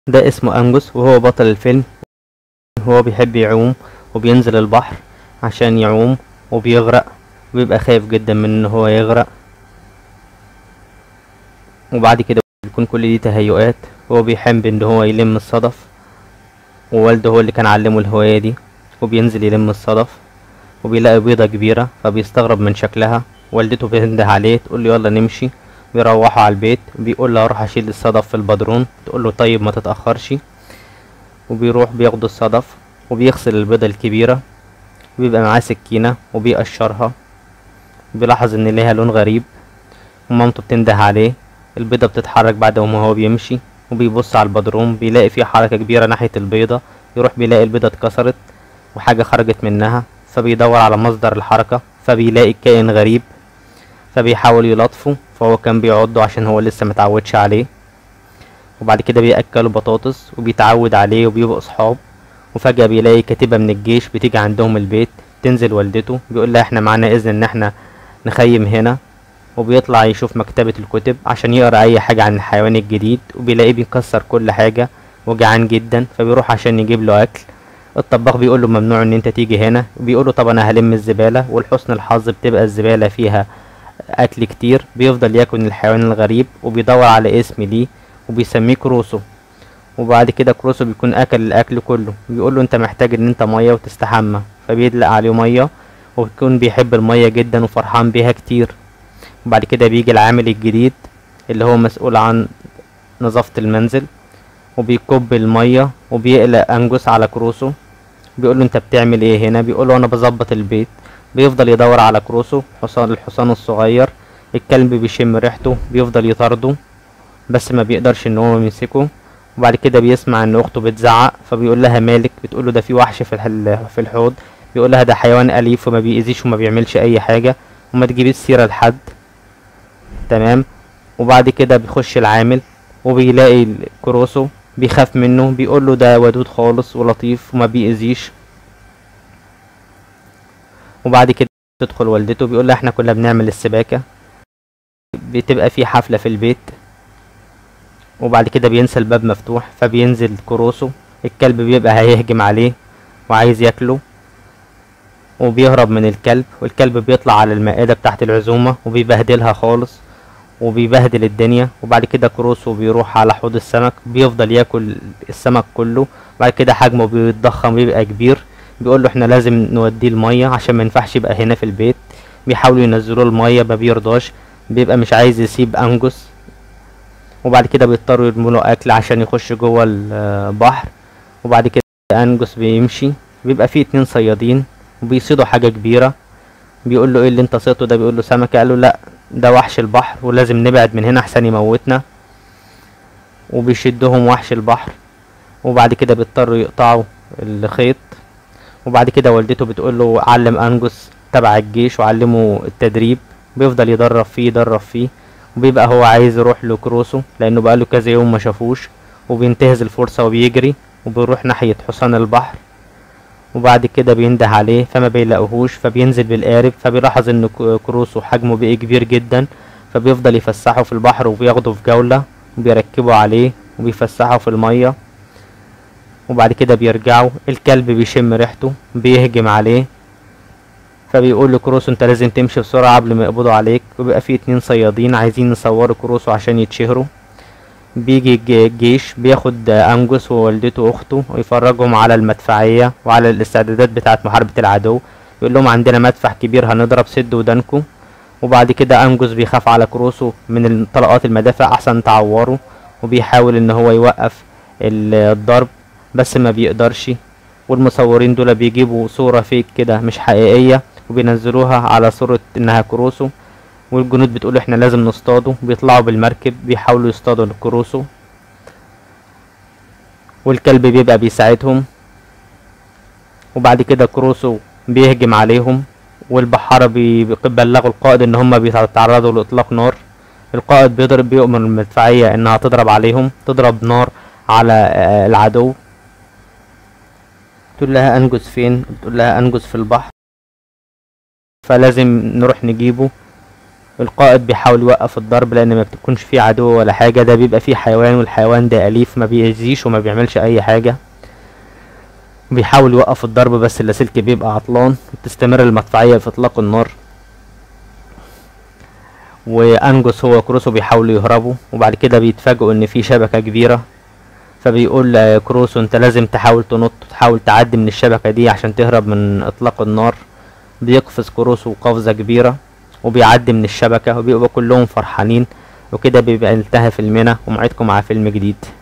ده اسمه أنجوس وهو بطل الفيلم. هو بيحب يعوم وبينزل البحر عشان يعوم وبيغرق، وبيبقى خايف جدا من ان هو يغرق. وبعد كده بيكون كل دي تهيؤات. هو بيحب ان هو يلم الصدف، ووالده هو اللي كان علمه الهواية دي. وبينزل يلم الصدف وبيلاقي بيضة كبيرة فبيستغرب من شكلها. والدته بتنده عليه تقول له يلا نمشي. بيروحوا على البيت، بيقول له هروح اشيل الصدف في البدرون، تقول له طيب ما تتأخرش. وبيروح بياخد الصدف وبيغسل البيضة الكبيرة، وبيبقى معاه سكينة وبيقشرها. بيلاحظ ان ليها لون غريب، ومامته بتنده عليه. البيضة بتتحرك بعد ما هو بيمشي، وبيبص على البدروم بيلاقي فيه حركة كبيرة ناحية البيضة. يروح بيلاقي البيضة اتكسرت وحاجة خرجت منها، فبيدور على مصدر الحركة فبيلاقي كائن غريب، فبيحاول يلطفه. فهو كان بيعضه عشان هو لسه متعودش عليه. وبعد كده بيأكله بطاطس وبيتعود عليه وبيبقوا صحاب. وفجأة بيلاقي كتيبة من الجيش بتيجي عندهم البيت. تنزل والدته بيقول لها احنا معانا اذن ان احنا نخيم هنا. وبيطلع يشوف مكتبة الكتب عشان يقرأ اي حاجة عن الحيوان الجديد، وبيلاقيه بيكسر كل حاجة وجعان جدا، فبيروح عشان يجيب له اكل. الطباخ بيقول له ممنوع ان انت تيجي هنا. بيقول له طب انا هلم الزبالة. ولحسن الحظ بتبقى الزبالة فيها اكل كتير. بيفضل ياكل الحيوان الغريب وبيدور على اسم ليه وبيسميه كروسو. وبعد كده كروسو بيكون اكل الاكل كله. بيقول له انت محتاج ان انت ميه وتستحمى، فبيدلق عليه ميه، وبيكون بيحب الميه جدا وفرحان بيها كتير. وبعد كده بيجي العامل الجديد اللي هو مسؤول عن نظافة المنزل، وبيكب الميه وبيقلق انجوس على كروسو. بيقول له انت بتعمل ايه هنا؟ بيقول له انا بظبط البيت. بيفضل يدور على كروسو الحصان الصغير. الكلب بيشم ريحته بيفضل يطارده بس ما بيقدرش ان هو يمسكه. وبعد كده بيسمع ان اخته بتزعق، فبيقول لها مالك؟ بتقول له ده في وحش في الحوض. بيقول لها ده حيوان اليف وما بيأذيش وما بيعملش اي حاجه، وما تجيبيش سيره لحد. تمام. وبعد كده بيخش العامل وبيلاقي كروسو، بيخاف منه. بيقول له ده ودود خالص ولطيف وما بيأذيش. وبعد كده تدخل والدته بيقول لها احنا كنا بنعمل السباكه، بتبقى في حفله في البيت. وبعد كده بينسى الباب مفتوح، فبينزل كروسو. الكلب بيبقى هيهجم عليه وعايز ياكله، وبيهرب من الكلب. والكلب بيطلع على المائدة بتاعت العزومة وبيبهدلها خالص وبيبهدل الدنيا. وبعد كده كروسو بيروح على حوض السمك، بيفضل ياكل السمك كله. بعد كده حجمه بيتضخم ويبقى كبير. بيقول له احنا لازم نوديه المية عشان ما ينفعش يبقى هنا في البيت. بيحاولوا ينزلوه المية ما بيرضاش، بيبقى مش عايز يسيب انجوس. وبعد كده بيضطروا يرموا له اكل عشان يخش جوه البحر. وبعد كده انجوس بيمشي، بيبقى فيه 2 صيادين وبيصيدوا حاجه كبيره. بيقول له ايه اللي انت صيدته ده؟ بيقول له سمكه. قال له لا ده وحش البحر ولازم نبعد من هنا احسن يموتنا. وبيشدهم وحش البحر. وبعد كده بيضطروا يقطعوا الخيط. وبعد كده والدته بتقول له علم انجوس تبع الجيش وعلمه التدريب. بيفضل يدرب فيه. وبيبقى هو عايز يروح لكروسو لانه بقاله كذا يوم ما شافوش، وبينتهز الفرصة وبيجري وبيروح ناحية حصان البحر. وبعد كده بينده عليه فما بيلاقوهوش، فبينزل بالقارب. فبيلاحظ ان كروسو حجمه بقى كبير جدا، فبيفضل يفسحه في البحر وبياخده في جولة وبيركبه عليه وبيفسحه في المية. وبعد كده بيرجعوا. الكلب بيشم ريحته بيهجم عليه، فبيقول لكروسو انت لازم تمشي بسرعة قبل ما يقبضوا عليك. وبيبقى فيه 2 صيادين عايزين يصوروا كروسو عشان يتشهروا. بيجي الجيش بياخد انجوس ووالدته واخته ويفرجهم على المدفعية وعلى الاستعدادات بتاعة محاربة العدو. يقول لهم عندنا مدفع كبير هنضرب، سد ودانكم. وبعد كده انجوس بيخاف على كروسو من طلقات المدافع احسن تعوره، وبيحاول ان هو يوقف الضرب بس ما بيقدرش. والمصورين دول بيجيبوا صورة فيك كده مش حقيقية وبينزلوها على صورة انها كروسو. والجنود بتقول احنا لازم نصطاده. بيطلعوا بالمركب بيحاولوا يصطادوا الكروسو، والكلب بيبقى بيساعدهم. وبعد كده كروسو بيهجم عليهم، والبحارة بيبلغوا القائد ان هم بيتعرضوا لاطلاق نار. القائد بيؤمر المدفعية انها تضرب عليهم، تضرب نار على العدو. تقول لها انجز فين؟ بتقول لها انجز في البحر، فلازم نروح نجيبه. القائد بيحاول يوقف الضرب لان ما بتكونش فيه عدو ولا حاجة، ده بيبقى فيه حيوان والحيوان ده اليف ما بيأذيش وما بيعملش اي حاجة. بيحاول يوقف الضرب بس اللاسلكي بيبقى عطلان، وبتستمر المدفعية في اطلاق النار. وانجوس هو كروسو بيحاولوا يهربوا، وبعد كده بيتفاجئوا ان في شبكة كبيرة، فبيقول كروسو انت لازم تحاول تنط، تحاول تعدي من الشبكة دي عشان تهرب من اطلاق النار. بيقفز كروسو قفزة كبيرة وبيعدي من الشبكة، وبيبقوا كلهم فرحانين. وكده بيبقى انتهى فيلمنا، وموعدكم مع فيلم جديد.